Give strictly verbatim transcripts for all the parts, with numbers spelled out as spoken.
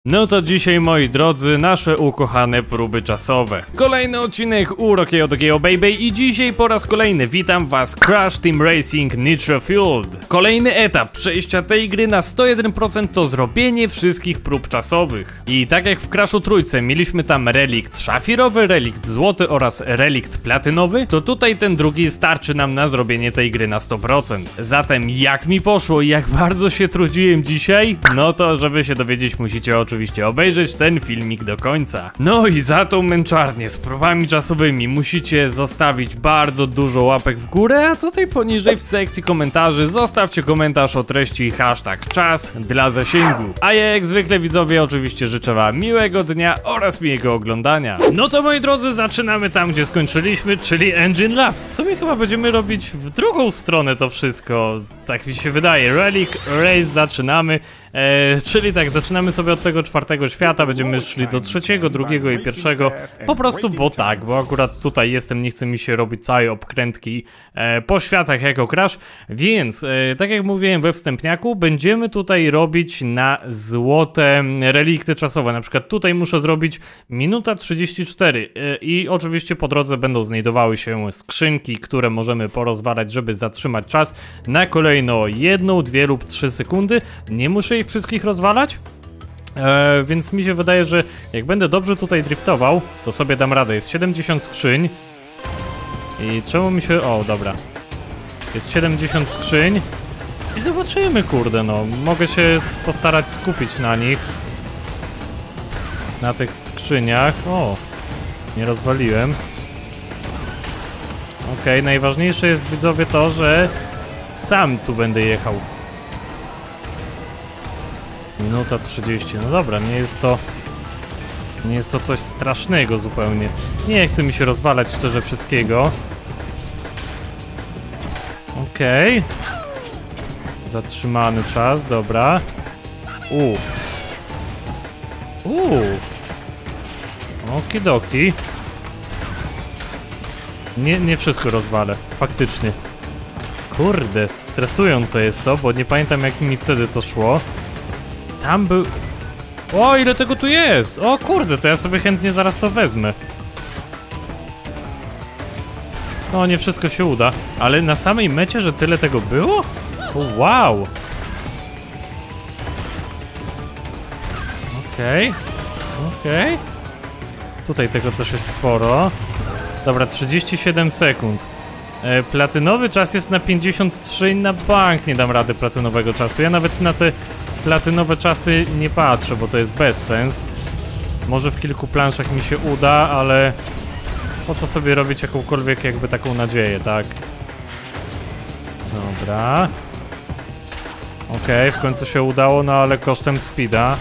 No to dzisiaj, moi drodzy, nasze ukochane próby czasowe. Kolejny odcinek u Rockiego Dogiego Baby i dzisiaj po raz kolejny witam was Crash Team Racing Nitro Fueled. Kolejny etap przejścia tej gry na sto jeden procent to zrobienie wszystkich prób czasowych. I tak jak w Crashu trójce mieliśmy tam relikt szafirowy, relikt złoty oraz relikt platynowy, to tutaj ten drugi starczy nam na zrobienie tej gry na sto procent. Zatem jak mi poszło i jak bardzo się trudziłem dzisiaj, no to żeby się dowiedzieć, musicie oczywiście Oczywiście obejrzeć ten filmik do końca. No i za tą męczarnię z próbami czasowymi musicie zostawić bardzo dużo łapek w górę, a tutaj poniżej w sekcji komentarzy zostawcie komentarz o treści hashtag czas dla zasięgu. A ja jak zwykle, widzowie, oczywiście życzę wam miłego dnia oraz miłego oglądania. No to, moi drodzy, zaczynamy tam, gdzie skończyliśmy, czyli Engine Labs. W sumie chyba będziemy robić w drugą stronę to wszystko, tak mi się wydaje. Relic Race zaczynamy. Eee, czyli tak, zaczynamy sobie od tego czwartego świata, będziemy szli do trzeciego, drugiego i pierwszego, po prostu bo tak, bo akurat tutaj jestem, nie chce mi się robić całej obkrętki e, po światach jako Crash, więc e, tak jak mówiłem we wstępniaku, będziemy tutaj robić na złote relikty czasowe. Na przykład tutaj muszę zrobić minuta trzydzieści cztery e, i oczywiście po drodze będą znajdowały się skrzynki, które możemy porozwalać, żeby zatrzymać czas na kolejno jedną, dwie lub trzy sekundy. Nie muszę ich wszystkich rozwalać, e, więc mi się wydaje, że jak będę dobrze tutaj driftował, to sobie dam radę. Jest siedemdziesiąt skrzyń i czemu mi się... O, dobra. Jest siedemdziesiąt skrzyń i zobaczymy, kurde, no. Mogę się postarać skupić na nich, na tych skrzyniach. O, nie rozwaliłem. Okej, okay, najważniejsze jest, widzowie, to, że sam tu będę jechał. Minuta trzydzieści, no dobra, nie jest to... Nie jest to coś strasznego zupełnie. Nie chce mi się rozwalać szczerze wszystkiego. Okej. Okay. Zatrzymany czas, dobra. Uuu. Uuu. Okidoki. Nie, nie wszystko rozwalę, faktycznie. Kurde, stresujące jest to, bo nie pamiętam, jak mi wtedy to szło. Tam był... O, ile tego tu jest! O kurde, to ja sobie chętnie zaraz to wezmę. No, nie wszystko się uda, ale na samej mecie, że tyle tego było? O, wow! Okej, okay. okej. Okay. Tutaj tego też jest sporo. Dobra, trzydzieści siedem sekund. E, platynowy czas jest na pięćdziesiąt trzy i na bank nie dam rady platynowego czasu. Ja nawet na te platynowe czasy nie patrzę, bo to jest bezsens. Może w kilku planszach mi się uda, ale po co sobie robić jakąkolwiek jakby taką nadzieję, tak? Dobra. Okej, okay, w końcu się udało, no ale kosztem speeda.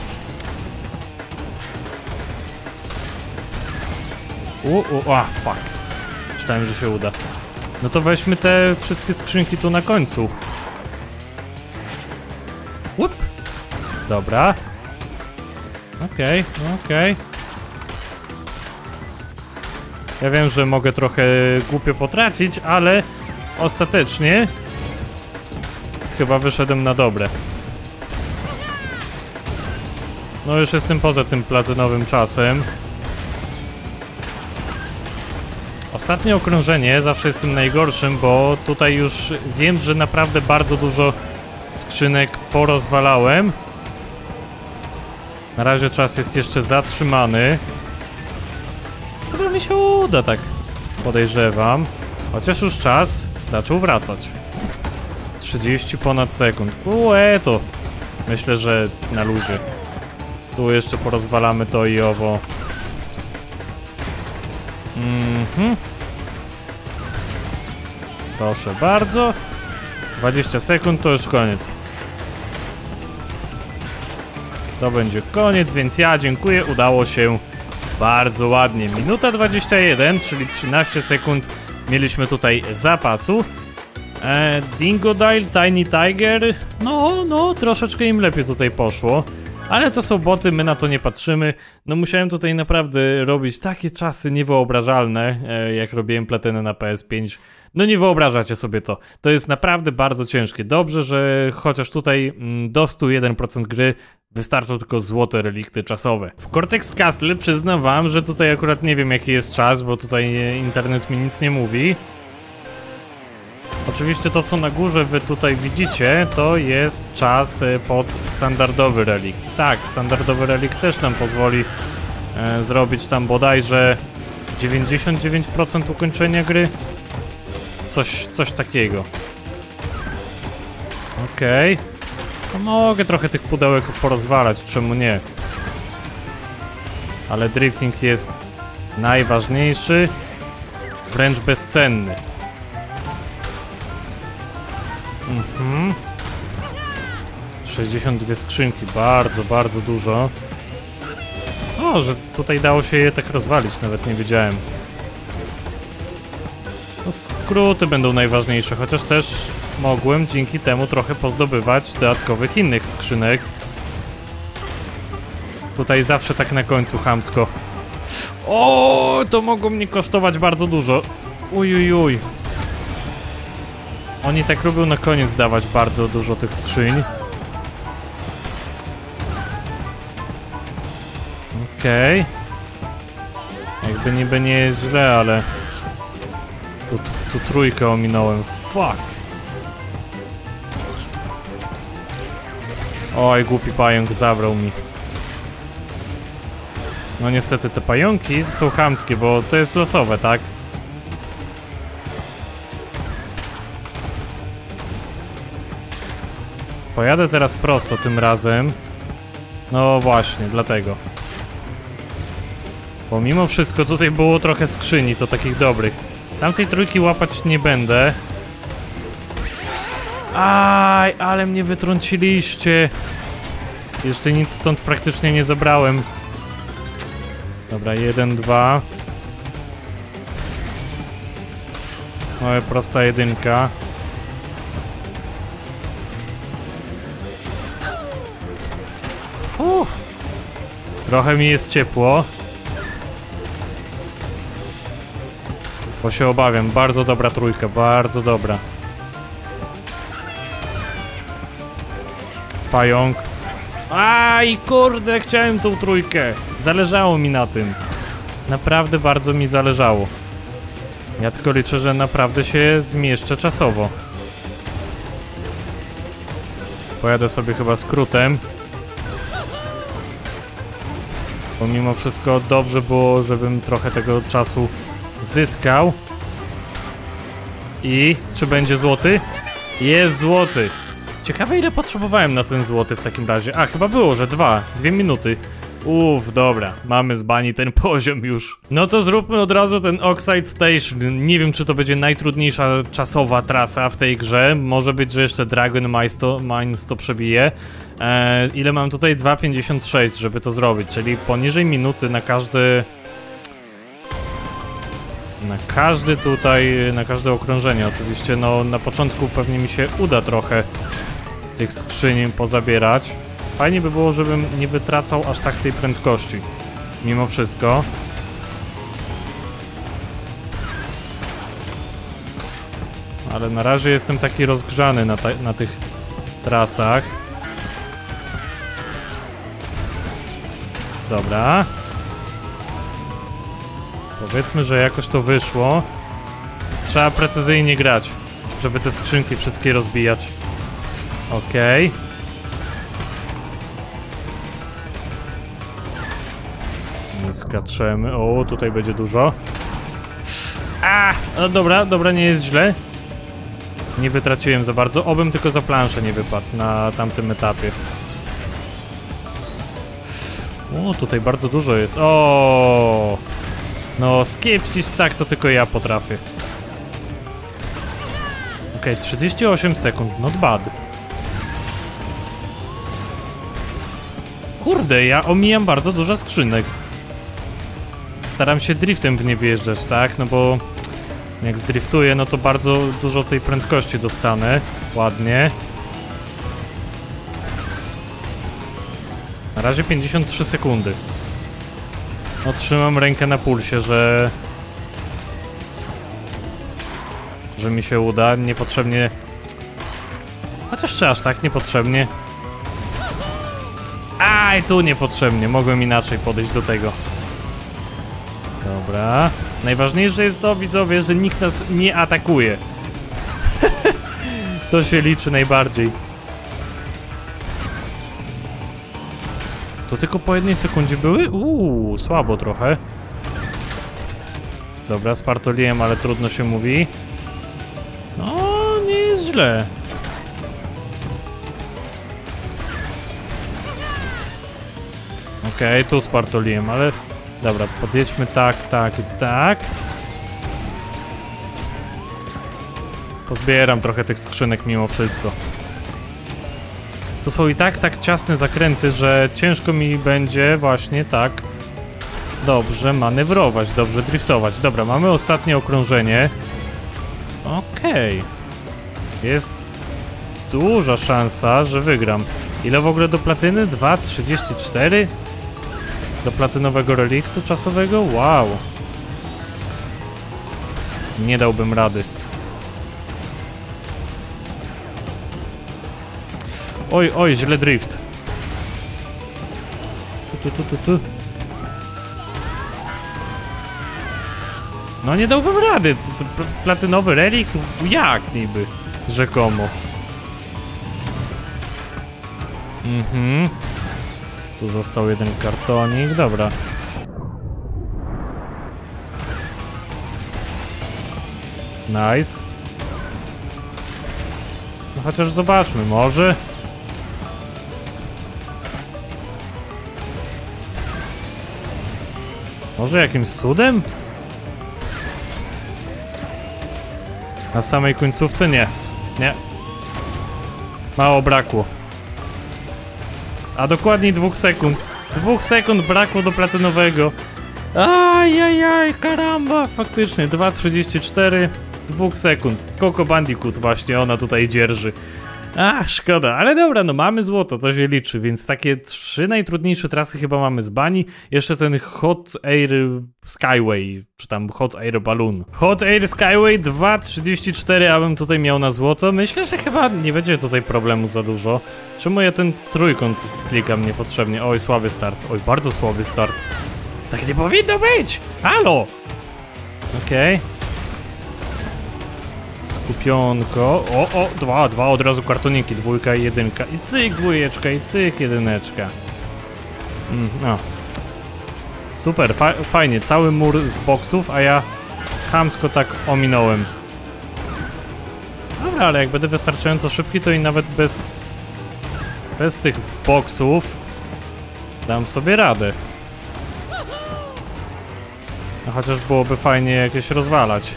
Uuu, a, fuck. Myślałem, że się uda. No to weźmy te wszystkie skrzynki tu na końcu. Łup. Dobra. Okej, okay, okej. Okay. Ja wiem, że mogę trochę głupio potracić, ale ostatecznie chyba wyszedłem na dobre. No już jestem poza tym platynowym czasem. Ostatnie okrążenie zawsze jest tym najgorszym, bo tutaj już wiem, że naprawdę bardzo dużo skrzynek porozwalałem. Na razie czas jest jeszcze zatrzymany. Chyba mi się uda, tak podejrzewam. Chociaż już czas zaczął wracać. trzydzieści ponad sekund. Ue, to myślę, że na luzie. Tu jeszcze porozwalamy to i owo. Mhm. Proszę bardzo. dwadzieścia sekund to już koniec. To będzie koniec, więc ja dziękuję, udało się bardzo ładnie. Minuta dwadzieścia jeden, czyli trzynaście sekund mieliśmy tutaj zapasu. e, Dingodile, Tiny Tiger. No, no, troszeczkę im lepiej tutaj poszło. Ale to są boty, my na to nie patrzymy. No musiałem tutaj naprawdę robić takie czasy niewyobrażalne, e, jak robiłem platynę na P S pięć. No nie wyobrażacie sobie to. To jest naprawdę bardzo ciężkie. Dobrze, że chociaż tutaj mm, do stu jeden procent gry wystarczą tylko złote relikty czasowe. W Cortex Castle przyznam wam, że tutaj akurat nie wiem jaki jest czas, bo tutaj internet mi nic nie mówi. Oczywiście to co na górze wy tutaj widzicie, to jest czas pod standardowy relikt. Tak, standardowy relikt też nam pozwoli e, zrobić tam bodajże dziewięćdziesiąt dziewięć procent ukończenia gry. Coś, coś takiego. Okej. Okay. No mogę trochę tych pudełek porozwalać, czemu nie? Ale drifting jest najważniejszy, wręcz bezcenny. Mhm. sześćdziesiąt dwie skrzynki, bardzo, bardzo dużo. O, że tutaj dało się je tak rozwalić, nawet nie wiedziałem. No, skróty będą najważniejsze, chociaż też mogłem dzięki temu trochę pozdobywać dodatkowych innych skrzynek. Tutaj zawsze tak na końcu chamsko. O, to mogło mnie kosztować bardzo dużo. Uj, uj, uj. Oni tak lubią na koniec dawać bardzo dużo tych skrzyń. Okej. Okay. Jakby niby nie jest źle, ale... Tu, tu, tu trójkę ominąłem. Fuck. Oj, głupi pająk zabrał mi. No niestety te pająki są chamskie, bo to jest losowe, tak? Pojadę teraz prosto tym razem. No właśnie, dlatego. Pomimo wszystko tutaj było trochę skrzyni, to takich dobrych. Tamtej trójki łapać nie będę. Aj, ale mnie wytrąciliście. Jeszcze nic stąd praktycznie nie zabrałem. Dobra, jeden, dwa. Mała prosta jedynka. Uff. Trochę mi jest ciepło. Bo się obawiam, bardzo dobra trójka, bardzo dobra. Pająk. Aj, kurde, chciałem tą trójkę. Zależało mi na tym. Naprawdę bardzo mi zależało. Ja tylko liczę, że naprawdę się zmieszczę czasowo. Pojadę sobie chyba skrótem. Pomimo wszystko dobrze było, żebym trochę tego czasu zyskał. I czy będzie złoty? Jest złoty. Ciekawe ile potrzebowałem na ten złoty w takim razie. A, chyba było, że dwa. Dwie minuty. Uff, dobra. Mamy z bani ten poziom już. No to zróbmy od razu ten Oxide Station. Nie wiem, czy to będzie najtrudniejsza czasowa trasa w tej grze. Może być, że jeszcze Dragon Mines to, Mines to przebije. Eee, ile mam tutaj? dwa pięćdziesiąt sześć, żeby to zrobić. Czyli poniżej minuty na każdy... Na każdy tutaj, na każde okrążenie. Oczywiście, no na początku pewnie mi się uda trochę tych skrzyń pozabierać. Fajnie by było, żebym nie wytracał aż tak tej prędkości. Mimo wszystko. Ale na razie jestem taki rozgrzany na, na tych trasach. Dobra. Powiedzmy, że jakoś to wyszło. Trzeba precyzyjnie grać, żeby te skrzynki wszystkie rozbijać. Okej. Okay. Nie skaczemy. O, tutaj będzie dużo. A, no dobra, dobra, nie jest źle. Nie wytraciłem za bardzo. Obym tylko za planszę nie wypadł na tamtym etapie. O, tutaj bardzo dużo jest. O. No, skipsić tak to tylko ja potrafię. Okej, okay, trzydzieści osiem sekund, not bad. Kurde, ja omijam bardzo dużo skrzynek. Staram się driftem w nie wjeżdżać, tak? No bo jak zdriftuję, no to bardzo dużo tej prędkości dostanę. Ładnie. Na razie pięćdziesiąt trzy sekundy. No, trzymam rękę na pulsie, że... że mi się uda. Niepotrzebnie... Chociaż czy aż tak niepotrzebnie? Aj, tu niepotrzebnie. Mogłem inaczej podejść do tego. Dobra. Najważniejsze jest to, widzowie, że nikt nas nie atakuje. To się liczy najbardziej. To tylko po jednej sekundzie były? Uuu, słabo trochę. Dobra, spartoliłem, ale trudno się mówi. No, nie jest źle. Okej, okay, tu spartoliłem, ale... Dobra, podjedźmy tak, tak i tak. Pozbieram trochę tych skrzynek mimo wszystko. To są i tak tak ciasne zakręty, że ciężko mi będzie właśnie tak dobrze manewrować, dobrze driftować. Dobra, mamy ostatnie okrążenie. Okej. Okay. Jest duża szansa, że wygram. Ile w ogóle do platyny? dwa trzydzieści cztery? Do platynowego reliktu czasowego? Wow. Nie dałbym rady. Oj, oj, źle drift. Tu, tu, tu, tu. No nie dałbym rady. To, to platynowy relikt? Jak niby? Rzekomo. Mhm. Tu został jeden kartonik, dobra. Nice. No chociaż zobaczmy, może... Może jakimś cudem? Na samej końcówce? Nie. Nie. Mało brakło. A dokładniej dwóch sekund. Dwóch sekund brakło do platynowego. Ajajaj, karamba. Faktycznie, dwa trzydzieści cztery. Dwóch sekund. Coco Bandicoot właśnie, ona tutaj dzierży. Ach, szkoda, ale dobra, no mamy złoto, to się liczy, więc takie trzy najtrudniejsze trasy chyba mamy z bani. Jeszcze ten Hot Air Skyway, czy tam Hot Air Balloon. Hot Air Skyway dwa trzydzieści cztery, abym tutaj miał na złoto. Myślę, że chyba nie będzie tutaj problemu za dużo. Czemu ja ten trójkąt klikam niepotrzebnie? Oj, słaby start, oj, bardzo słaby start. Tak nie powinno być! Halo! Okej. Okay. Skupionko. O, o, dwa, dwa od razu kartoniki, dwójka i jedynka. I cyk, dwójeczka, i cyk, jedyneczka. Mm, no. Super, fa fajnie, cały mur z boksów, a ja chamsko tak ominąłem. Dobra, ale jak będę wystarczająco szybki, to i nawet bez... Bez tych boksów dam sobie radę. No chociaż byłoby fajnie jakieś rozwalać.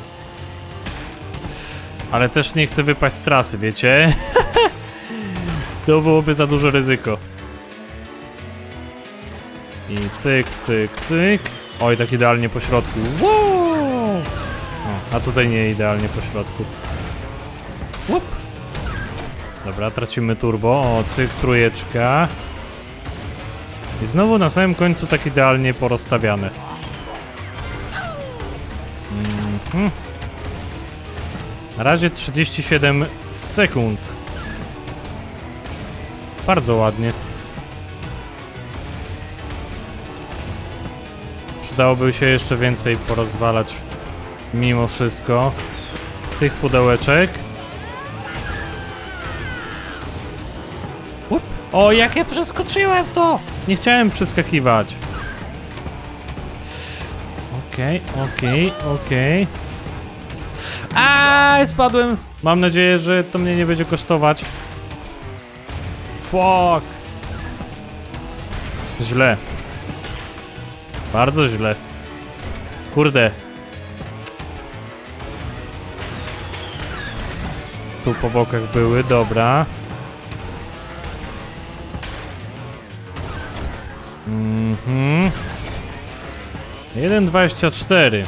Ale też nie chcę wypaść z trasy, wiecie? To byłoby za duże ryzyko. I cyk, cyk, cyk. Oj, tak idealnie po środku. Wow! O, a tutaj nie idealnie po środku. Łup. Dobra, tracimy turbo. O, cyk, trójeczka. I znowu na samym końcu tak idealnie porozstawiane. Mhm. Na razie trzydzieści siedem sekund. Bardzo ładnie. Przydałoby się jeszcze więcej porozwalać mimo wszystko tych pudełeczek. Up. O, jak ja przeskoczyłem to! Nie chciałem przeskakiwać. Okej, okay, okej, okay, okej. Okay. Aaaa, spadłem. Mam nadzieję, że to mnie nie będzie kosztować. Fuck. Źle. Bardzo źle. Kurde. Tu po bokach były, dobra. Mhm. jeden dwadzieścia cztery.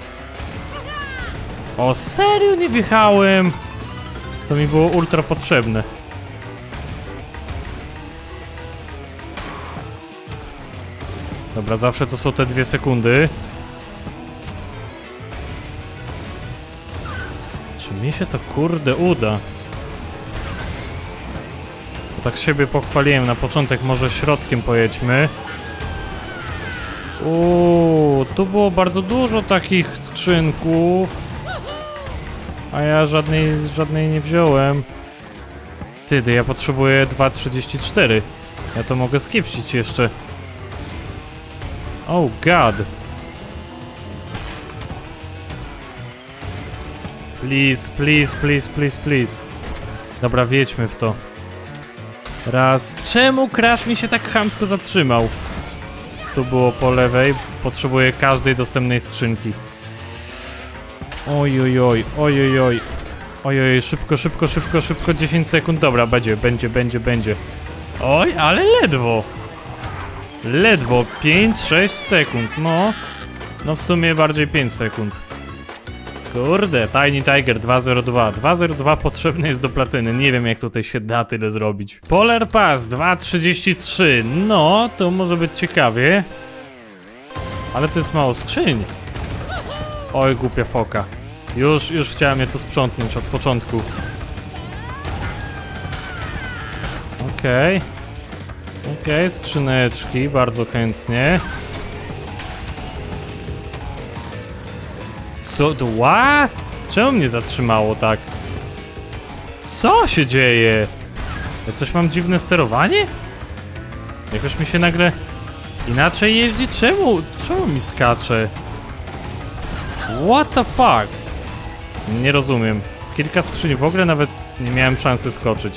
O, serio nie wjechałem? To mi było ultra potrzebne. Dobra, zawsze to są te dwie sekundy. Mi się to kurde uda. Bo tak siebie pochwaliłem na początek, może środkiem pojedźmy. Uuu, tu było bardzo dużo takich skrzynków. A ja żadnej, żadnej nie wziąłem. Ty, ja potrzebuję dwa trzydzieści cztery. Ja to mogę skiepsić jeszcze. Oh god. Please, please, please, please, please. Dobra, wjedźmy w to. Raz. Czemu Crash mi się tak chamsko zatrzymał? Tu było po lewej. Potrzebuję każdej dostępnej skrzynki. Oj, oj, oj, oj, oj, oj. Oj, oj, szybko, szybko, szybko, szybko, dziesięć sekund. Dobra, będzie, będzie, będzie, będzie. Oj, ale ledwo. Ledwo, pięć sześć sekund, no. No w sumie bardziej pięć sekund. Kurde, Tiny Tiger dwa zero dwa. dwa zero dwa potrzebny jest do platyny. Nie wiem, jak tutaj się da tyle zrobić. Polar Pass dwa trzydzieści trzy. No, to może być ciekawie. Ale to jest mało skrzyń. Oj, głupia foka. Już, już chciałem je to sprzątnąć od początku. Okej. Okay. Okej, okay, skrzyneczki, bardzo chętnie. Co? What? Czemu mnie zatrzymało tak? Co się dzieje? Ja coś mam dziwne sterowanie? Jakoś mi się nagle inaczej jeździ? Czemu? Czemu mi skacze? What the fuck? Nie rozumiem. Kilka skrzyń w ogóle nawet nie miałem szansy skoczyć.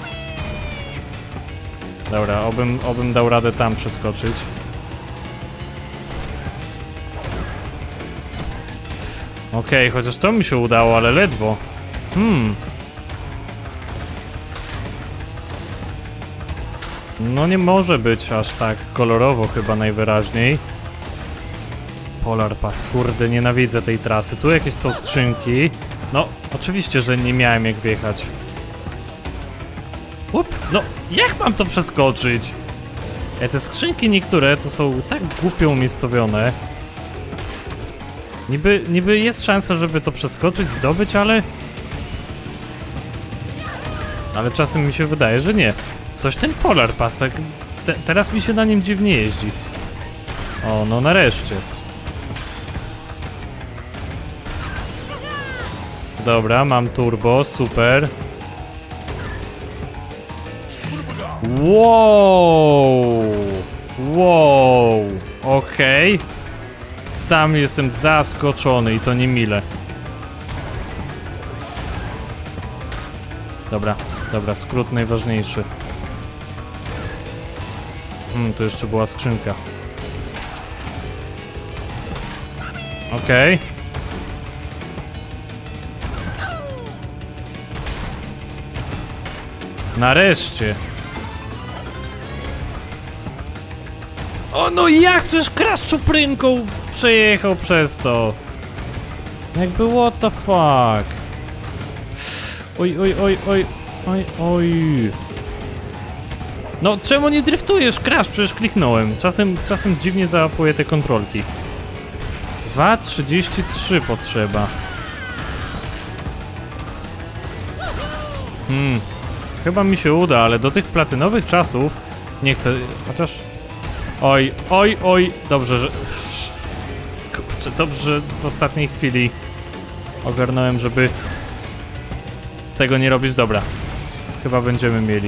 Dobra, obym, obym dał radę tam przeskoczyć. Okej, okay, chociaż to mi się udało, ale ledwo. Hmm. No nie może być aż tak kolorowo chyba najwyraźniej. Polar Pass, kurde, nienawidzę tej trasy. Tu jakieś są skrzynki. No, oczywiście, że nie miałem jak wjechać. Up, no, jak mam to przeskoczyć? E, te skrzynki niektóre to są tak głupio umiejscowione. Niby, niby jest szansa, żeby to przeskoczyć, zdobyć, ale... Ale czasem mi się wydaje, że nie. Coś ten Polar Pass, tak... Te, teraz mi się na nim dziwnie jeździ. O, no nareszcie. Dobra, mam turbo, super. Wow! Wow! Okej. Okay. Sam jestem zaskoczony i to nie mile. Dobra, dobra, skrót najważniejszy. Hmm, tu jeszcze była skrzynka. Okej. Okay. Nareszcie. O no jak? Przecież Crash czuprynką przejechał przez to. Jakby what the fuck. Oj, oj, oj, oj, oj, oj. No czemu nie driftujesz, Crash? Przecież kliknąłem. Czasem, czasem dziwnie załapuję te kontrolki. dwa trzydzieści trzy potrzeba. Hmm. Chyba mi się uda, ale do tych platynowych czasów nie chcę, chociaż... Oj, oj, oj, dobrze, że... Kurczę, dobrze, że w ostatniej chwili ogarnąłem, żeby tego nie robić. Dobra, chyba będziemy mieli.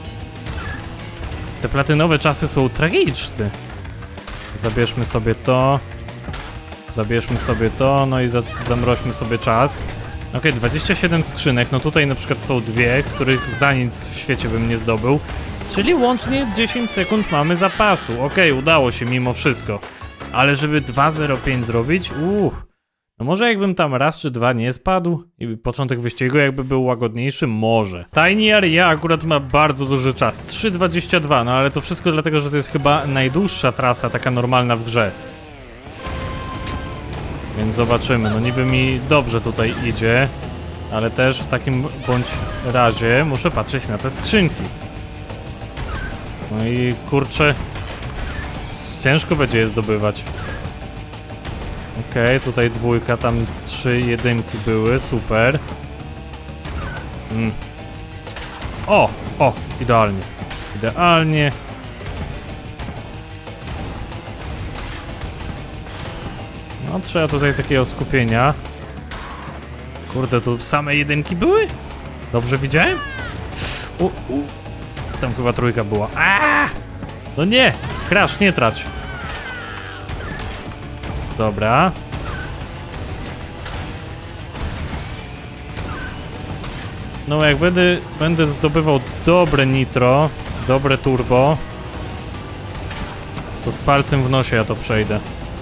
Te platynowe czasy są tragiczne. Zabierzmy sobie to. Zabierzmy sobie to, no i za zamroźmy sobie czas. Okej, okay, dwadzieścia siedem skrzynek, no tutaj na przykład są dwie, których za nic w świecie bym nie zdobył. Czyli łącznie dziesięć sekund mamy zapasu. Okej, okay, udało się mimo wszystko. Ale żeby dwa zero pięć zrobić, uuu. No może jakbym tam raz czy dwa nie spadł i początek wyścigu jakby był łagodniejszy, może. Tiny Area akurat ma bardzo duży czas, trzy dwadzieścia dwa, no ale to wszystko dlatego, że to jest chyba najdłuższa trasa taka normalna w grze. Więc zobaczymy, no niby mi dobrze tutaj idzie, ale też w takim bądź razie muszę patrzeć na te skrzynki. No i kurczę, ciężko będzie je zdobywać. Okej, okay, tutaj dwójka, tam trzy jedynki były, super. Mm. O, o, idealnie. Idealnie. No, trzeba tutaj takiego skupienia. Kurde, tu same jedynki były? Dobrze widziałem? U, u. Tam chyba trójka była. Aaaa! No nie! Crash, nie trać. Dobra. No jak będę, będę zdobywał dobre nitro, dobre turbo, to z palcem w nosie ja to przejdę.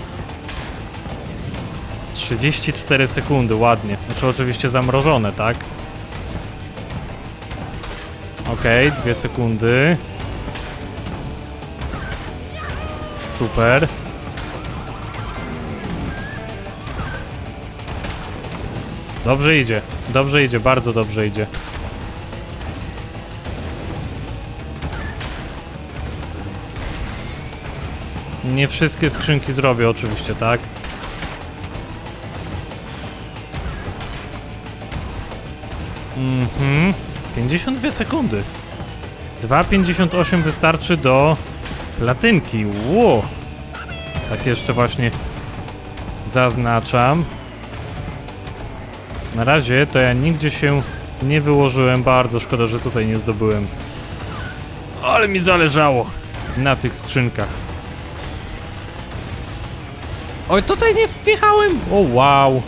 trzydzieści cztery sekundy, ładnie. Znaczy oczywiście zamrożone, tak? Okej, okay, dwie sekundy. Super. Dobrze idzie, dobrze idzie, bardzo dobrze idzie. Nie wszystkie skrzynki zrobię oczywiście, tak? Mhm. pięćdziesiąt dwie sekundy. dwa pięćdziesiąt osiem wystarczy do platynki. Wow. Tak jeszcze właśnie zaznaczam. Na razie to ja nigdzie się nie wyłożyłem. Bardzo szkoda, że tutaj nie zdobyłem. Ale mi zależało na tych skrzynkach. Oj, tutaj nie wjechałem. O, wow.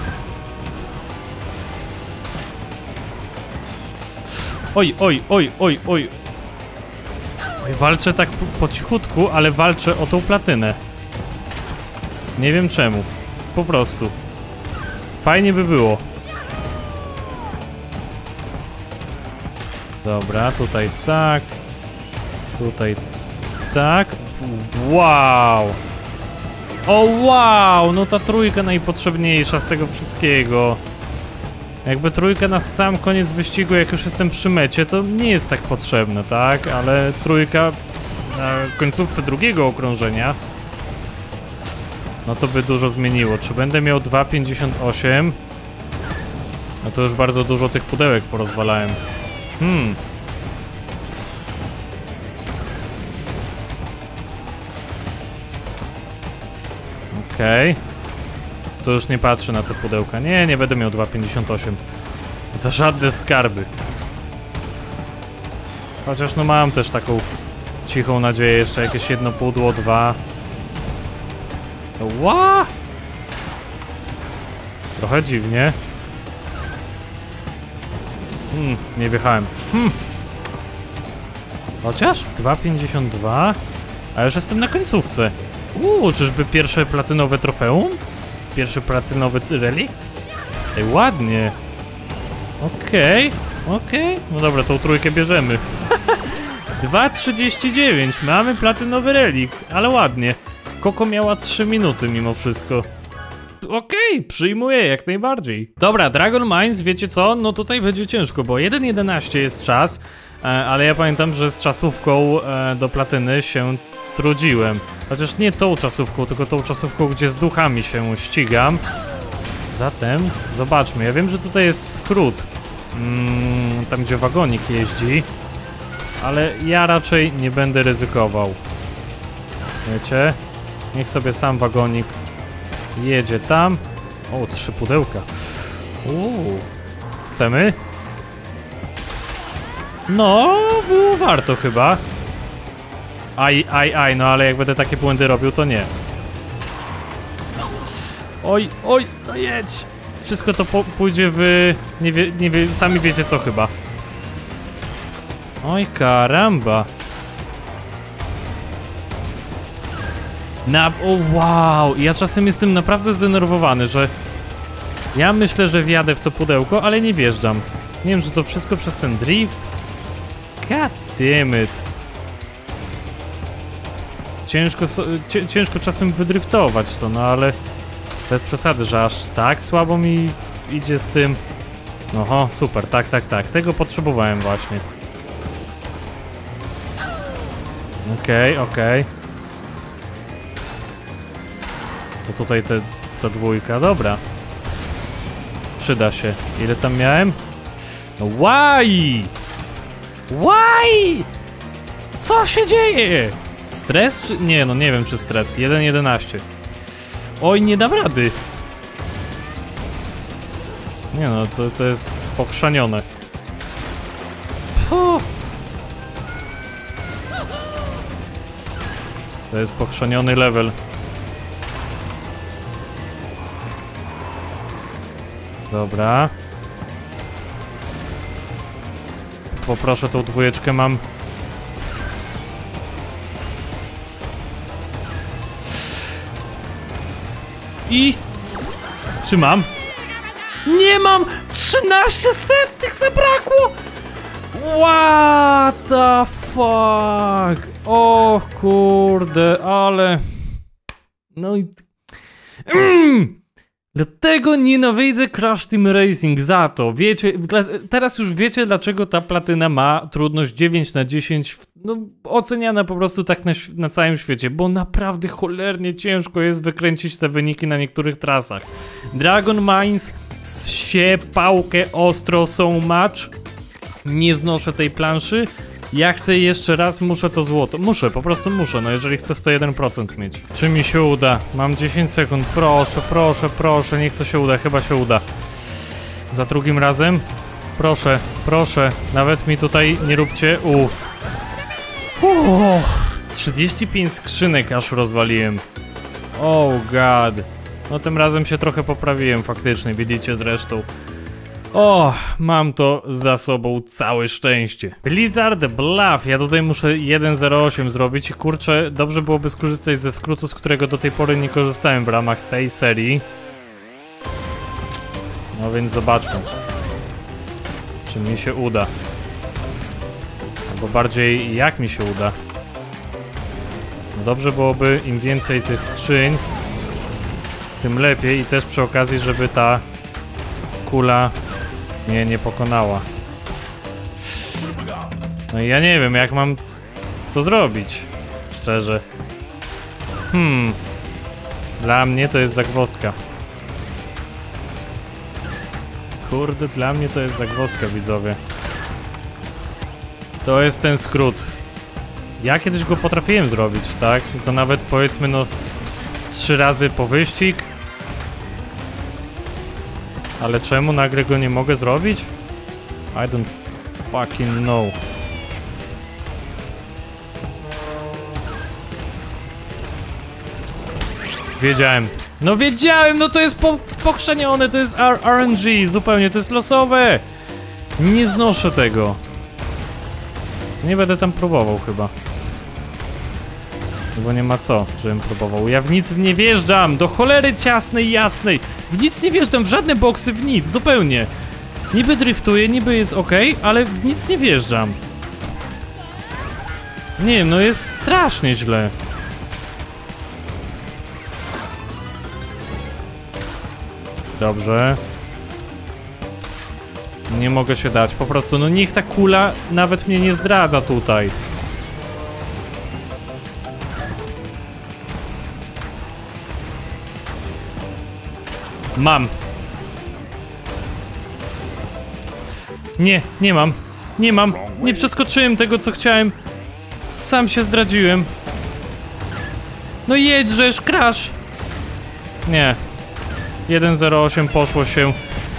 Oj, oj, oj, oj, oj. Oj, walczę tak po, po cichutku, ale walczę o tą platynę. Nie wiem czemu. Po prostu. Fajnie by było. Dobra, tutaj tak. Tutaj tak. Wow. O wow, no ta trójka najpotrzebniejsza z tego wszystkiego. Jakby trójka na sam koniec wyścigu, jak już jestem przy mecie, to nie jest tak potrzebne, tak? Ale trójka na końcówce drugiego okrążenia, no to by dużo zmieniło. Czy będę miał dwa pięćdziesiąt osiem? No to już bardzo dużo tych pudełek porozwalałem. Hmm. Okej. Okay. To już nie patrzę na te pudełka. Nie, nie będę miał dwa pięćdziesiąt osiem. Za żadne skarby. Chociaż no mam też taką cichą nadzieję, jeszcze jakieś jedno pudło, dwa. Ła! Trochę dziwnie. Hmm, nie wjechałem. Hmm. Chociaż dwa pięćdziesiąt dwa. A już jestem na końcówce. Uuu, czyżby pierwsze platynowe trofeum? Pierwszy platynowy relikt? Ej, ładnie. Okej, okay, okej. Okay. No dobra, tą trójkę bierzemy. dwa trzydzieści dziewięć, mamy platynowy relikt, ale ładnie. Koko miała trzy minuty mimo wszystko. Okej, okay, przyjmuję jak najbardziej. Dobra, Dragon Mines, wiecie co? No tutaj będzie ciężko, bo jeden jedenaście jest czas, ale ja pamiętam, że z czasówką do platyny się trudziłem. Chociaż nie tą czasówką, tylko tą czasówką, gdzie z duchami się ścigam. Zatem zobaczmy. Ja wiem, że tutaj jest skrót. Mm, tam, gdzie wagonik jeździ. Ale ja raczej nie będę ryzykował. Wiecie? Niech sobie sam wagonik jedzie tam. O, trzy pudełka. Uuu. Chcemy? No, było warto chyba. Aj, aj, aj, no ale jak będę takie błędy robił, to nie. Oj, oj, no jedź. Wszystko to pójdzie w... Nie wie, nie wie, sami wiecie co chyba. Oj, karamba. Na... O, wow. Ja czasem jestem naprawdę zdenerwowany, że... Ja myślę, że wjadę w to pudełko, ale nie wjeżdżam. Nie wiem, że to wszystko przez ten drift. God damn it. Ciężko, ciężko czasem wydriftować to, no ale bez przesady, że aż tak słabo mi idzie z tym. Oho, super, tak, tak, tak. Tego potrzebowałem właśnie. Okej, okay, okej. Okay. To tutaj te, ta dwójka, dobra. Przyda się. Ile tam miałem? Why? Why? Co się dzieje? Stres czy... Nie, no nie wiem czy stres. jeden jedenaście. Oj, nie dam rady. Nie no, to, to jest pokrzanione. Puh. To jest pokrzaniony level. Dobra. Poproszę tą dwójeczkę, mam. I... Czy mam? Nie mam! trzynaście setnych zabrakło! What the fuck? O kurde, ale... No i... Mm! Dlatego nienawidzę Crash Team Racing, za to, wiecie, teraz już wiecie dlaczego ta platyna ma trudność dziewięć na dziesięć, no oceniana po prostu tak na, na całym świecie, bo naprawdę cholernie ciężko jest wykręcić te wyniki na niektórych trasach. Dragon Mines się pałkę ostro są match, nie znoszę tej planszy. Ja chcę jeszcze raz, muszę to złoto. Muszę, po prostu muszę, no jeżeli chcę sto jeden procent mieć. Czy mi się uda? Mam dziesięć sekund, proszę, proszę, proszę, niech to się uda, chyba się uda. Za drugim razem? Proszę, proszę, nawet mi tutaj nie róbcie, uff. Uff, trzydzieści pięć skrzynek aż rozwaliłem. Oh god. No tym razem się trochę poprawiłem faktycznie, widzicie zresztą. O, mam to za sobą, całe szczęście. Blizzard Bluff, ja tutaj muszę jeden zero osiem zrobić i kurczę, dobrze byłoby skorzystać ze skrótu, z którego do tej pory nie korzystałem w ramach tej serii. No więc zobaczmy, czy mi się uda. Albo bardziej, jak mi się uda. No dobrze byłoby, im więcej tych skrzyń, tym lepiej i też przy okazji, żeby ta kula mnie nie pokonała. No i ja nie wiem, jak mam to zrobić, szczerze. Hmm. Dla mnie to jest zagwozdka. Kurde, dla mnie to jest zagwozdka, widzowie. To jest ten skrót. Ja kiedyś go potrafiłem zrobić, tak? I to nawet powiedzmy no z trzy razy po wyścig. Ale czemu nagle go nie mogę zrobić? I don't fucking know. Wiedziałem. No wiedziałem, no to jest po pokrzenione, to jest R N G, zupełnie, to jest losowe. Nie znoszę tego. Nie będę tam próbował chyba. Bo nie ma co, żebym próbował. Ja w nic nie wjeżdżam, do cholery ciasnej, jasnej. W nic nie wjeżdżam, w żadne boksy, w nic, zupełnie. Niby driftuję, niby jest ok, ale w nic nie wjeżdżam. Nie wiem, no jest strasznie źle. Dobrze. Nie mogę się dać, po prostu, no niech ta kula nawet mnie nie zdradza tutaj. Mam. Nie, nie mam. Nie mam. Nie przeskoczyłem tego, co chciałem. Sam się zdradziłem. No jedźżesz, Crash. Nie. jeden zero osiem poszło się.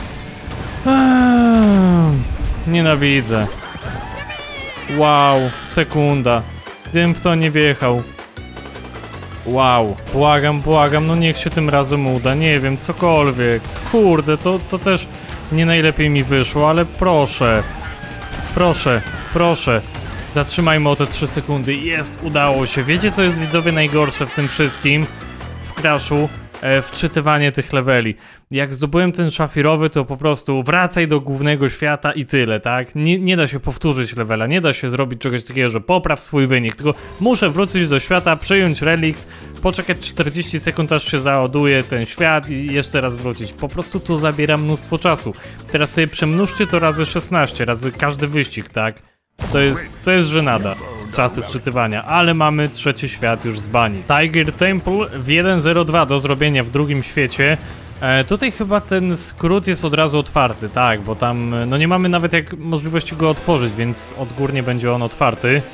Eee, nienawidzę. Wow, sekunda. Gdybym w to nie wjechał. Wow, błagam, błagam, no niech się tym razem uda, nie wiem, cokolwiek. Kurde, to, to też nie najlepiej mi wyszło, ale proszę. Proszę, proszę. Zatrzymajmy o te trzy sekundy. Jest, udało się. Wiecie, co jest, widzowie, najgorsze w tym wszystkim? W Crashu? E, wczytywanie tych leveli. Jak zdobyłem ten szafirowy, to po prostu wracaj do głównego świata i tyle, tak? Nie, nie da się powtórzyć levela, nie da się zrobić czegoś takiego, że popraw swój wynik, tylko muszę wrócić do świata, przejąć relikt, poczekać czterdzieści sekund, aż się załaduje ten świat i jeszcze raz wrócić. Po prostu to zabiera mnóstwo czasu. Teraz sobie przemnóżcie to razy szesnaście, razy każdy wyścig, tak? To jest, to jest żenada. Czasy wczytywania, ale mamy trzeci świat już z bani. Tiger Temple w jeden zero dwa do zrobienia w drugim świecie. E, tutaj chyba ten skrót jest od razu otwarty, tak, bo tam, no nie mamy nawet jak możliwości go otworzyć, więc odgórnie będzie on otwarty.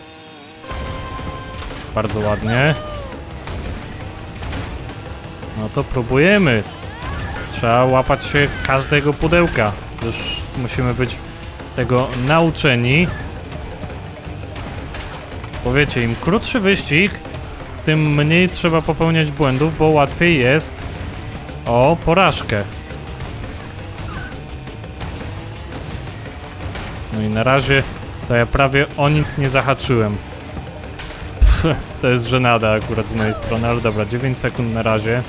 Bardzo ładnie. No to próbujemy. Trzeba łapać się każdego pudełka. Już musimy być tego nauczeni. Bo wiecie, im krótszy wyścig, tym mniej trzeba popełniać błędów, bo łatwiej jest o porażkę. No i na razie to ja prawie o nic nie zahaczyłem. Pff, to jest żenada akurat z mojej strony, ale dobra, dziewięć sekund na razie.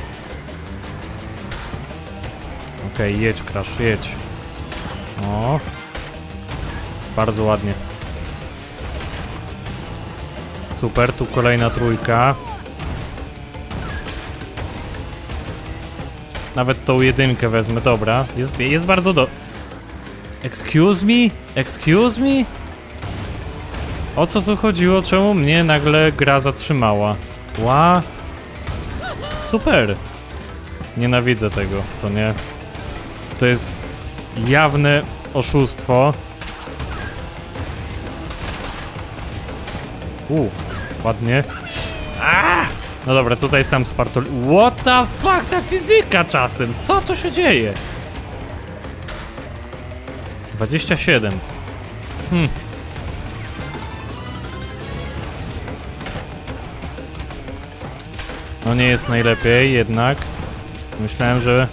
Okej, okay, jedź, Crash, jedź. O, bardzo ładnie. Super, tu kolejna trójka. Nawet tą jedynkę wezmę, dobra. Jest, jest bardzo do... Excuse me? Excuse me? O co tu chodziło? Czemu mnie nagle gra zatrzymała? Ła? Super. Nienawidzę tego, co nie? To jest jawne oszustwo. U, ładnie. A! No dobra, tutaj sam spartol... What the fuck, ta fizyka czasem? Co tu się dzieje? dwadzieścia siedem. Hmm. No nie jest najlepiej jednak. Myślałem, że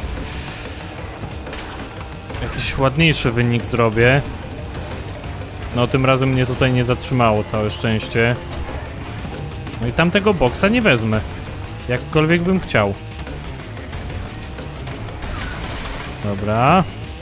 jakiś ładniejszy wynik zrobię. No tym razem mnie tutaj nie zatrzymało, całe szczęście. No i tamtego boksa nie wezmę. Jakkolwiek bym chciał. Dobra.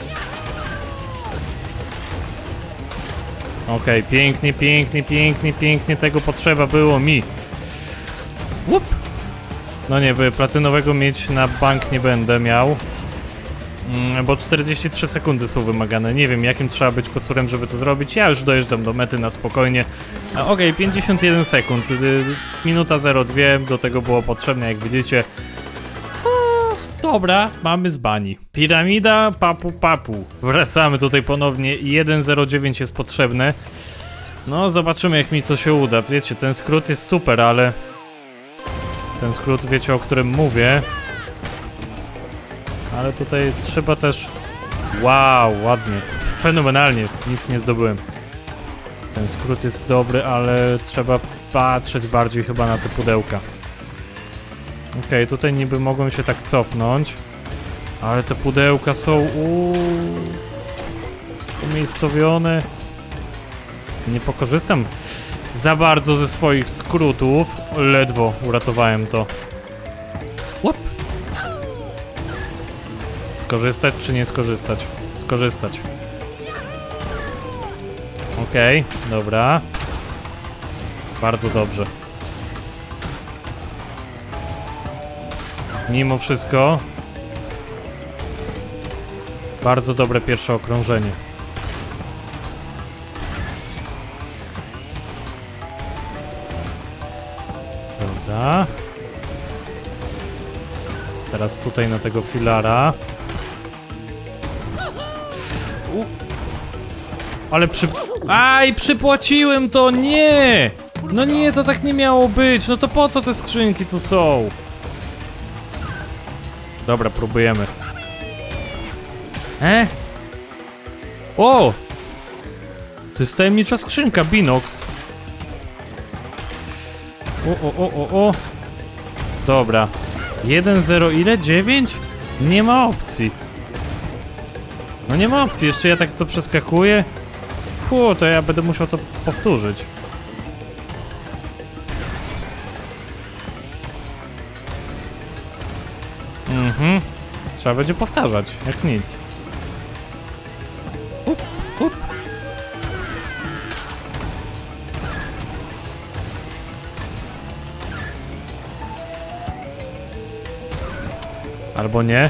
Okej, okay, pięknie, pięknie, pięknie, pięknie. Tego potrzeba było mi. Łup. No nie, by platynowego mieć na bank nie będę miał. Mm, bo czterdzieści trzy sekundy są wymagane. Nie wiem, jakim trzeba być kocurem, żeby to zrobić. Ja już dojeżdżam do mety na spokojnie. Okej, okay, pięćdziesiąt jeden sekund. Minuta zero dwa do tego było potrzebne, jak widzicie. O, dobra, mamy z bani. Piramida, papu, papu. Wracamy tutaj ponownie. jeden zero dziewięć jest potrzebne. No, zobaczymy, jak mi to się uda. Wiecie, ten skrót jest super, ale... Ten skrót, wiecie, o którym mówię. Ale tutaj trzeba też... Wow, ładnie. Fenomenalnie. Nic nie zdobyłem. Ten skrót jest dobry, ale trzeba patrzeć bardziej chyba na te pudełka. Okej, okay, tutaj niby mogłem się tak cofnąć. Ale te pudełka są... Uuu, umiejscowione. Nie pokorzystam za bardzo ze swoich skrótów. Ledwo uratowałem to. Łop. Skorzystać czy nie skorzystać? Skorzystać. Okej, okay, dobra. Bardzo dobrze. Mimo wszystko bardzo dobre pierwsze okrążenie. Dobra. Teraz tutaj na tego filara. U. Ale przy... Aj, przypłaciłem to, nie! No nie, to tak nie miało być. No to po co te skrzynki tu są? Dobra, próbujemy. E? O! To jest tajemnicza skrzynka, Binox. O, o, o, o, o. Dobra. jeden zero ile? dziewięć? Nie ma opcji. No nie ma opcji, jeszcze ja tak to przeskakuję. Fu, to ja będę musiał to powtórzyć. Mhm. Trzeba będzie powtarzać, jak nic. Up, up. Albo nie.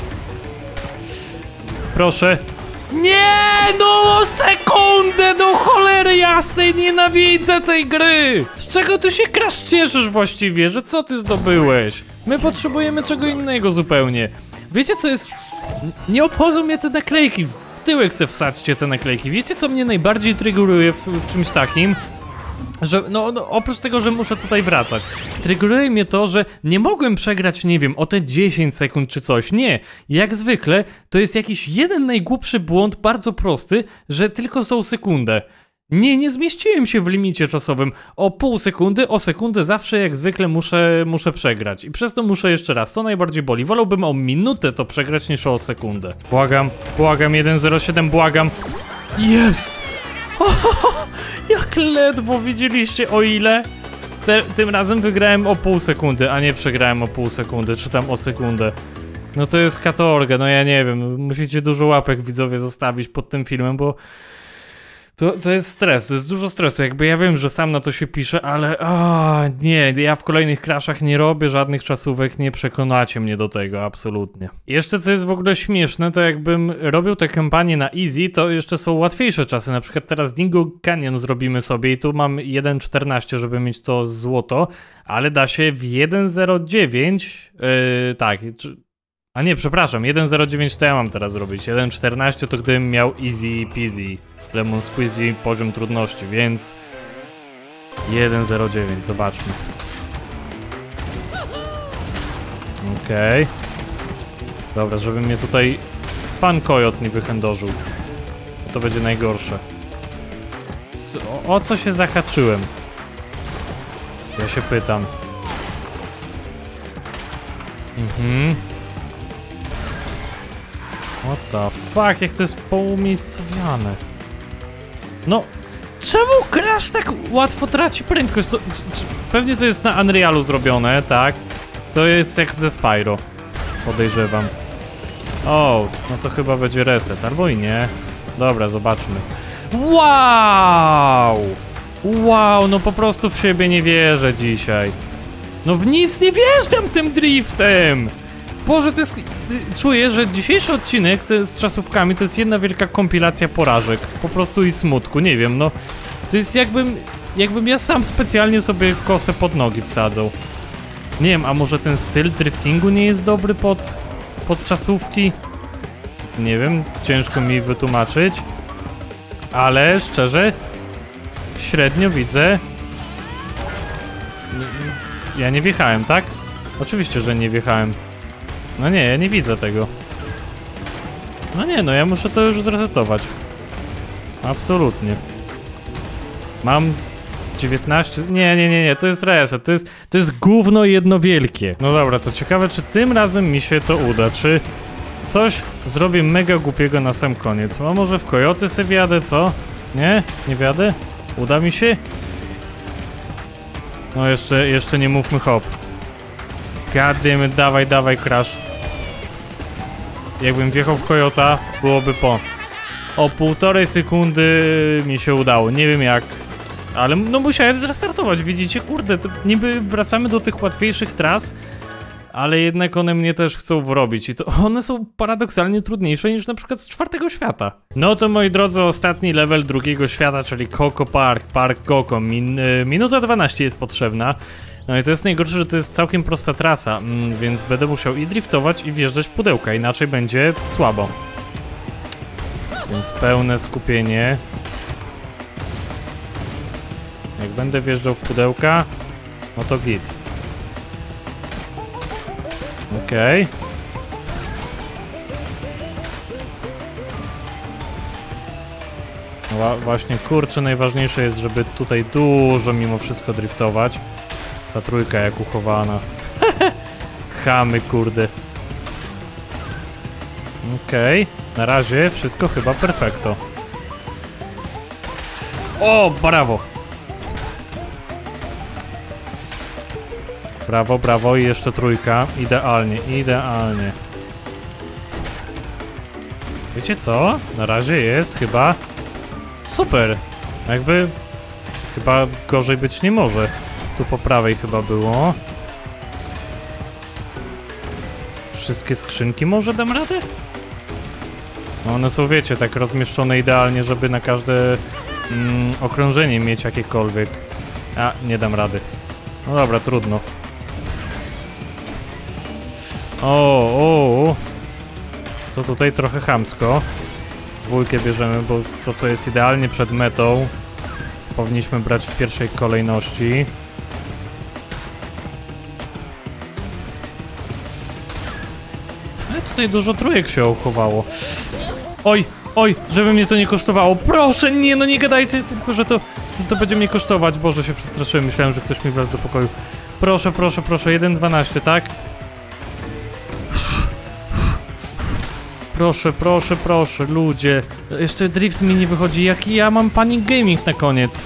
Proszę. Nie, no sekundę, do cholery jasnej, nienawidzę tej gry. Z czego ty się Crash cieszysz właściwie, że co ty zdobyłeś? My potrzebujemy czego innego zupełnie. Wiecie co jest... Nie obchodzą mnie te naklejki. W tyłek se wsadźcie te naklejki. Wiecie co mnie najbardziej triggeruje w, w czymś takim? Że, no, no, oprócz tego, że muszę tutaj wracać, triggeruje mnie to, że nie mogłem przegrać, nie wiem, o te dziesięć sekund czy coś. Nie, jak zwykle to jest jakiś jeden najgłupszy błąd, bardzo prosty, że tylko tą sekundę. Nie, nie zmieściłem się w limicie czasowym. O pół sekundy, o sekundę zawsze jak zwykle muszę, muszę przegrać. I przez to muszę jeszcze raz, to najbardziej boli. Wolałbym o minutę to przegrać niż o sekundę. Błagam, błagam, jeden zero siedem, błagam. Jest! Ohoho, jak ledwo, widzieliście o ile? Te, tym razem wygrałem o pół sekundy, a nie przegrałem o pół sekundy, czy tam o sekundę. No to jest katorga, no ja nie wiem, musicie dużo łapek widzowie zostawić pod tym filmem, bo to, to jest stres, to jest dużo stresu, jakby ja wiem, że sam na to się pisze, ale o, nie, ja w kolejnych crashach nie robię żadnych czasówek, nie przekonacie mnie do tego, absolutnie. I jeszcze co jest w ogóle śmieszne, to jakbym robił tę kampanię na easy, to jeszcze są łatwiejsze czasy, na przykład teraz Dingo Canyon zrobimy sobie i tu mam jeden czternaście, żeby mieć to złoto, ale da się w jeden zero dziewięć, yy, tak, czy... A nie, przepraszam, jeden zero dziewięć to ja mam teraz zrobić, jeden czternaście to gdybym miał easy peasy. Lemon Squeezy, poziom trudności, więc jeden zero dziewięć, zobaczmy. Okej. Okay. Dobra, żeby mnie tutaj pan Kojot nie wychędożył. To będzie najgorsze. Co, o co się zahaczyłem? Ja się pytam. Mhm. What the fuck, jak to jest poumiejscowiane. No, czemu Crash tak łatwo traci prędkość? To, czy, czy, pewnie to jest na Unrealu zrobione, tak? To jest jak ze Spyro, podejrzewam. O, no to chyba będzie reset, albo i nie. Dobra, zobaczmy. Wow! Wow, no po prostu w siebie nie wierzę dzisiaj. No w nic nie wjeżdżam tym driftem! Boże, to jest... Czuję, że dzisiejszy odcinek te, z czasówkami to jest jedna wielka kompilacja porażek. Po prostu i smutku, nie wiem, no... To jest jakbym... Jakbym ja sam specjalnie sobie kosę pod nogi wsadzał. Nie wiem, a może ten styl driftingu nie jest dobry pod... pod czasówki? Nie wiem, ciężko mi wytłumaczyć. Ale szczerze... Średnio widzę... Ja nie wjechałem, tak? Oczywiście, że nie wjechałem. No nie, ja nie widzę tego. No nie, no ja muszę to już zresetować. Absolutnie. Mam dziewiętnaście... Nie, nie, nie, nie, to jest reset, to jest, to jest gówno jedno wielkie. No dobra, to ciekawe, czy tym razem mi się to uda, czy coś zrobię mega głupiego na sam koniec. A może w Kojoty sobie wjadę, co? Nie? Nie wjadę? Uda mi się? No jeszcze, jeszcze nie mówmy hop. Goddammit, dawaj, dawaj, Crash. Jakbym wjechał w Kojota, byłoby po. O półtorej sekundy mi się udało, nie wiem jak. Ale no musiałem zrestartować, widzicie, kurde, to niby wracamy do tych łatwiejszych tras, ale jednak one mnie też chcą wrobić i to one są paradoksalnie trudniejsze niż na przykład z czwartego świata. No to moi drodzy, ostatni level drugiego świata, czyli Coco Park, Park Coco. Min, y, minuta dwanaście jest potrzebna. No i to jest najgorsze, że to jest całkiem prosta trasa, mm, więc będę musiał i driftować, i wjeżdżać w pudełka, inaczej będzie słabo. Więc pełne skupienie. Jak będę wjeżdżał w pudełka, no to git. Okej. Okay. Właśnie, kurczę, najważniejsze jest, żeby tutaj dużo mimo wszystko driftować. Ta trójka jak uchowana. Chamy, kurde. Okej. Okay. Na razie wszystko chyba perfekto. O, brawo! Brawo, brawo i jeszcze trójka. Idealnie, idealnie. Wiecie co? Na razie jest chyba super. Jakby chyba gorzej być nie może. Tu po prawej chyba było. Wszystkie skrzynki może dam radę? No one są, wiecie, tak rozmieszczone idealnie, żeby na każde mm, okrążenie mieć jakiekolwiek. A, nie dam rady. No dobra, trudno. O, o, to tutaj trochę chamsko. Dwójkę bierzemy, bo to co jest idealnie przed metą powinniśmy brać w pierwszej kolejności. Ale tutaj dużo trójek się uchowało. Oj, oj, żeby mnie to nie kosztowało. Proszę, nie, no nie gadajcie, tylko że to, że to będzie mnie kosztować. Boże, się przestraszyłem, myślałem, że ktoś mi wlazł do pokoju. Proszę, proszę, proszę, jeden dwanaście, tak? Proszę, proszę, proszę, ludzie. Jeszcze drift mi nie wychodzi, jaki ja mam panic gaming na koniec.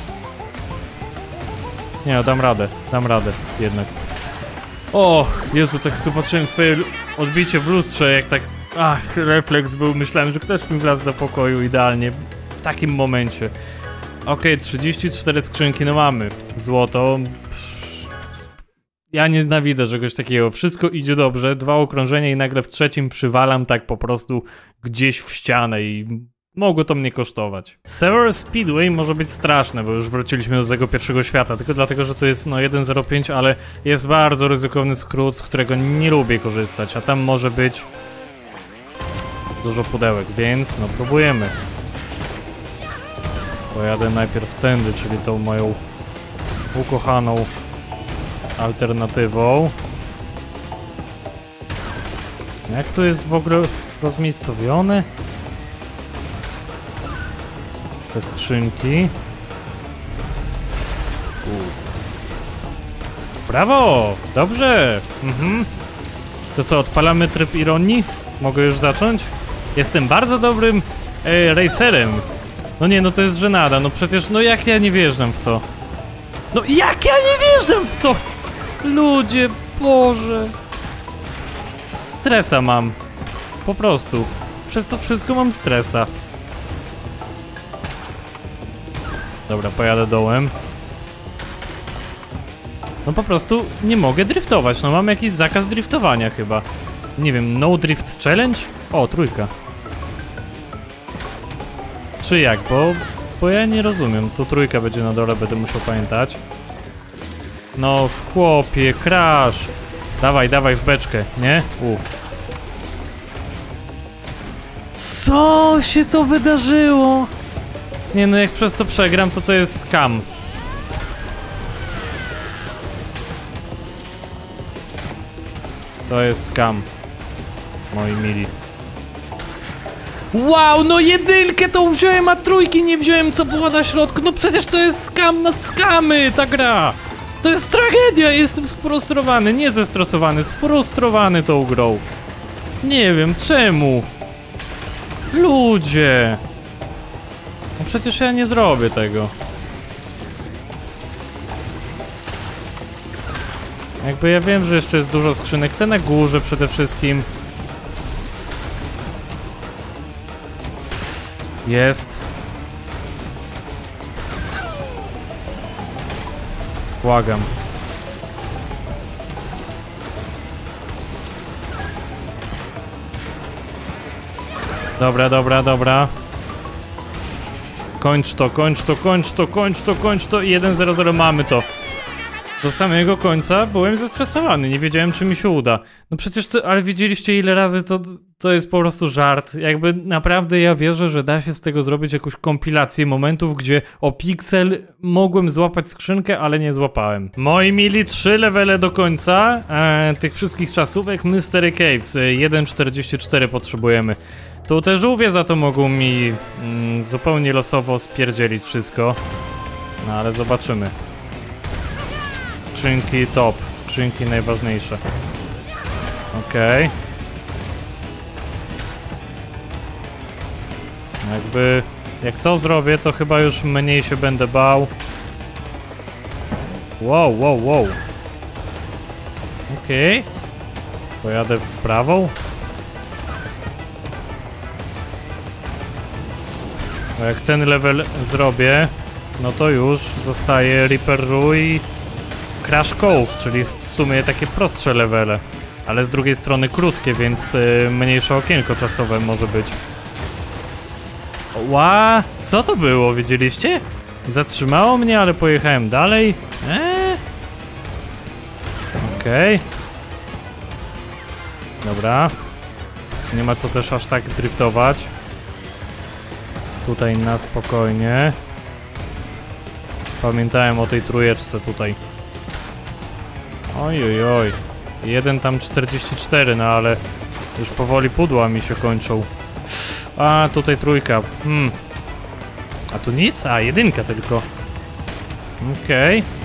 Nie, no, dam radę, dam radę, jednak. O, Jezu, tak zobaczyłem swoje odbicie w lustrze, jak tak... Ach, refleks był, myślałem, że ktoś mi wlazł do pokoju idealnie. W takim momencie. Okej, okay, trzydzieści cztery skrzynki, no mamy. Złoto. Psz. Ja nienawidzę czegoś takiego. Wszystko idzie dobrze, dwa okrążenia i nagle w trzecim przywalam tak po prostu gdzieś w ścianę i... Mogło to mnie kosztować. Sewer Speedway może być straszne, bo już wróciliśmy do tego pierwszego świata, tylko dlatego, że to jest no jeden zero pięć, ale jest bardzo ryzykowny skrót, z którego nie lubię korzystać, a tam może być dużo pudełek, więc no próbujemy. Pojadę najpierw tędy, czyli tą moją ukochaną alternatywą. Jak to jest w ogóle rozmiejscowione? Te skrzynki. U. Brawo! Dobrze! Mhm. To co, odpalamy tryb ironii? Mogę już zacząć? Jestem bardzo dobrym e, racerem. No nie, no to jest żenada. No przecież, no jak ja nie wjeżdżam w to? No jak ja nie wjeżdżam w to? Ludzie, Boże. S stresa mam. Po prostu. Przez to wszystko mam stresa. Dobra, pojadę dołem. No po prostu nie mogę driftować, no mam jakiś zakaz driftowania chyba. Nie wiem, no drift challenge? O, trójka. Czy jak, bo... Bo ja nie rozumiem, tu trójka będzie na dole, będę musiał pamiętać. No chłopie, crash. Dawaj, dawaj w beczkę, nie? Uff. Co się to wydarzyło? Nie no, jak przez to przegram, to to jest scam. To jest scam. Moi mili. Wow, no jedynkę to wziąłem, a trójki nie wziąłem, co było na środku. No przecież to jest scam nad skamy, ta gra. To jest tragedia, jestem sfrustrowany, nie zestresowany, sfrustrowany tą grą. Nie wiem, czemu? Ludzie. No przecież ja nie zrobię tego. Jakby ja wiem, że jeszcze jest dużo skrzynek. Te na górze przede wszystkim. Jest. Błagam. Dobra, dobra, dobra. Kończ to, kończ to, kończ to, kończ to, kończ to i jeden zero zero mamy to. Do samego końca byłem zestresowany, nie wiedziałem, czy mi się uda. No przecież to, ale widzieliście ile razy to, to jest po prostu żart. Jakby naprawdę ja wierzę, że da się z tego zrobić jakąś kompilację momentów, gdzie o piksel mogłem złapać skrzynkę, ale nie złapałem. Moi mili, trzy levele do końca e, tych wszystkich czasówek Mystery Caves. jeden czterdzieści cztery potrzebujemy. Tu te żółwie za to mogą mi mm, zupełnie losowo spierdzielić wszystko. No ale zobaczymy. Skrzynki top, skrzynki najważniejsze. Okej. Okay. Jakby... Jak to zrobię, to chyba już mniej się będę bał. Wow, wow, wow. Okej. Okay. Pojadę w prawą. Bo jak ten level zrobię, no to już zostaje Reaper Roo i Crash Cove, czyli w sumie takie prostsze levele. Ale z drugiej strony krótkie, więc yy, mniejsze okienko czasowe może być. Ła, co to było, widzieliście? Zatrzymało mnie, ale pojechałem dalej. Eee? Okej. Okay. Dobra. Nie ma co też aż tak driftować. Tutaj na spokojnie. Pamiętałem o tej trójeczce tutaj. Oj, oj, oj. Jeden tam czterdzieści cztery, no ale już powoli pudła mi się kończą. A, tutaj trójka. Hmm. A tu nic? A, jedynka tylko. Okej. Okay.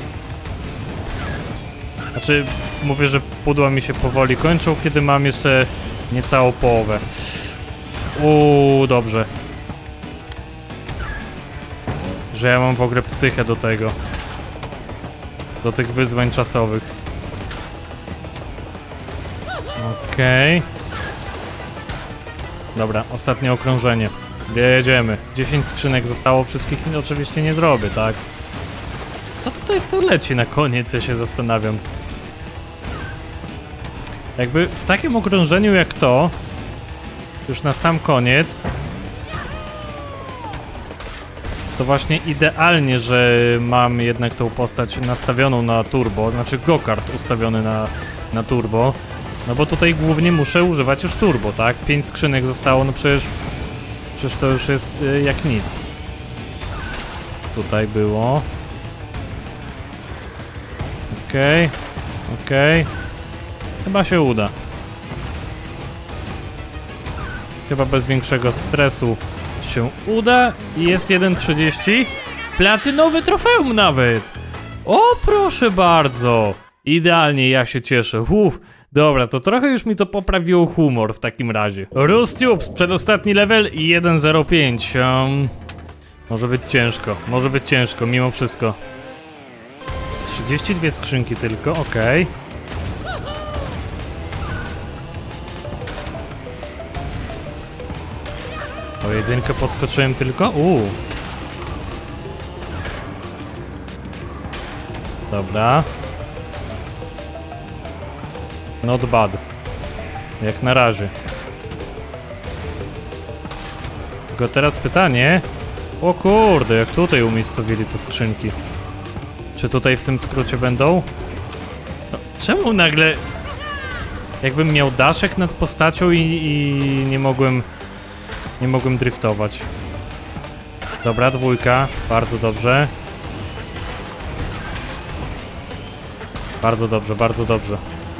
Znaczy, mówię, że pudła mi się powoli kończą, kiedy mam jeszcze niecałą połowę. Uuu, dobrze. Że ja mam w ogóle psychę do tego. Do tych wyzwań czasowych. Okej. Okay. Dobra, ostatnie okrążenie. Jedziemy. dziesięć skrzynek zostało, wszystkich oczywiście nie zrobię, tak? Co tutaj tu leci na koniec, ja się zastanawiam. Jakby w takim okrążeniu jak to, już na sam koniec, to właśnie idealnie, że mam jednak tą postać nastawioną na turbo, znaczy go-kart ustawiony na, na turbo. No bo tutaj głównie muszę używać już turbo, tak? Pięć skrzynek zostało, no przecież... Przecież to już jest y, jak nic. Tutaj było. Okej, okay, okej. Okay. Chyba się uda. Chyba bez większego stresu się uda. I jest jeden trzydzieści. Platynowy trofeum nawet! O, proszę bardzo! Idealnie, ja się cieszę. Uff. Dobra, to trochę już mi to poprawiło humor w takim razie. Rustubes, przedostatni level i jeden zero pięć. Um, może być ciężko, może być ciężko, mimo wszystko. trzydzieści dwie skrzynki tylko, okej. O jedynkę podskoczyłem tylko? Uuu. Dobra. Not bad. Jak na razie. Tylko teraz pytanie. O kurde, jak tutaj umiejscowili te skrzynki. Czy tutaj w tym skrócie będą? No, czemu nagle... Jakbym miał daszek nad postacią i, i nie mogłem... Nie mogłem driftować. Dobra, dwójka. Bardzo dobrze. Bardzo dobrze, bardzo dobrze.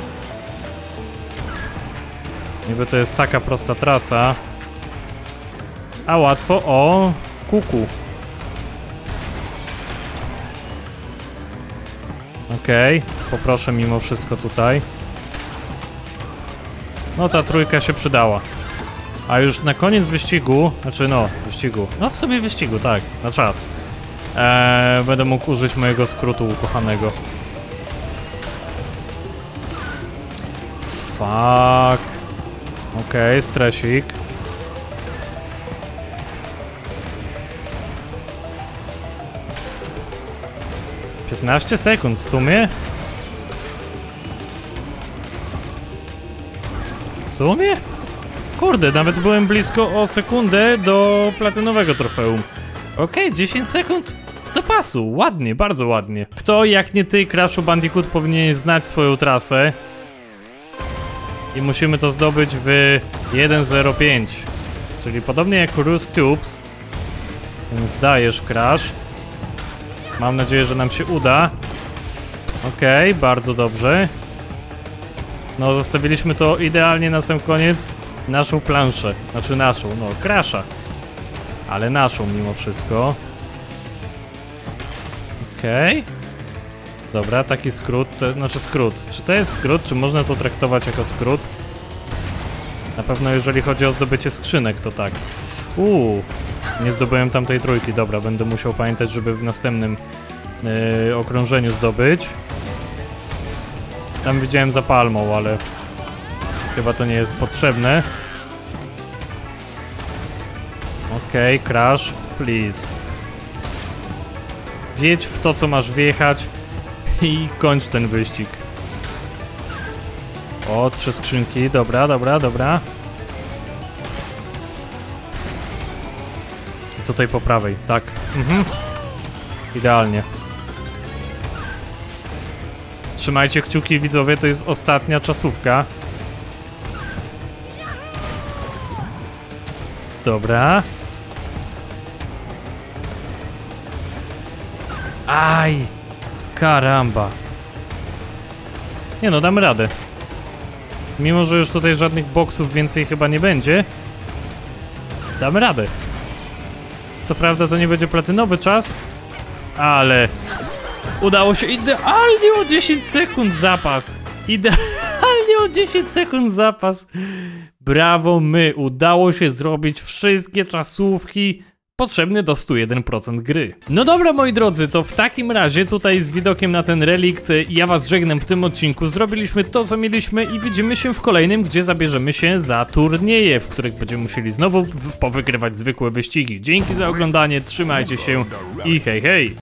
Niby to jest taka prosta trasa. A łatwo o kuku. Okej, okay, poproszę mimo wszystko tutaj. No ta trójka się przydała. A już na koniec wyścigu, znaczy no, wyścigu, no w sumie wyścigu, tak, na czas. Eee, będę mógł użyć mojego skrótu ukochanego. Fuck. Okej, okay, stresik. piętnaście sekund w sumie? W sumie? Kurde, nawet byłem blisko o sekundę do platynowego trofeum. Okej, okay, dziesięć sekund zapasu. Ładnie, bardzo ładnie. Kto jak nie ty, Crashu Bandicoot, powinien znać swoją trasę. I musimy to zdobyć w jeden zero pięć. Czyli podobnie jak Rustubes. Więc dajesz, Crash. Mam nadzieję, że nam się uda. Okej, okay, bardzo dobrze. No, zostawiliśmy to idealnie na sam koniec. Naszą planszę. Znaczy naszą, no, Crasha. Ale naszą mimo wszystko. Okej. Okay. Dobra, taki skrót, to, znaczy skrót. Czy to jest skrót, czy można to traktować jako skrót? Na pewno jeżeli chodzi o zdobycie skrzynek, to tak. Uuu, nie zdobyłem tamtej trójki. Dobra, będę musiał pamiętać, żeby w następnym yy, okrążeniu zdobyć. Tam widziałem za palmą, ale chyba to nie jest potrzebne. Okej, okay, Crash, please. Wjedź w to, co masz wjechać i kończ ten wyścig. O, trzy skrzynki, dobra, dobra, dobra. I tutaj po prawej, tak. Mhm. Idealnie. Trzymajcie kciuki, widzowie, to jest ostatnia czasówka. Dobra. Aj! Karamba. Nie no, damy radę. Mimo, że już tutaj żadnych boksów więcej chyba nie będzie. Damy radę. Co prawda to nie będzie platynowy czas, ale udało się idealnie o dziesięć sekund zapas. Idealnie o dziesięć sekund zapas. Brawo my, udało się zrobić wszystkie czasówki potrzebny do stu jeden procent gry. No dobra, moi drodzy, to w takim razie tutaj z widokiem na ten relikt ja was żegnam w tym odcinku. Zrobiliśmy to, co mieliśmy i widzimy się w kolejnym, gdzie zabierzemy się za turnieje, w których będziemy musieli znowu powygrywać zwykłe wyścigi. Dzięki za oglądanie, trzymajcie się i hej hej!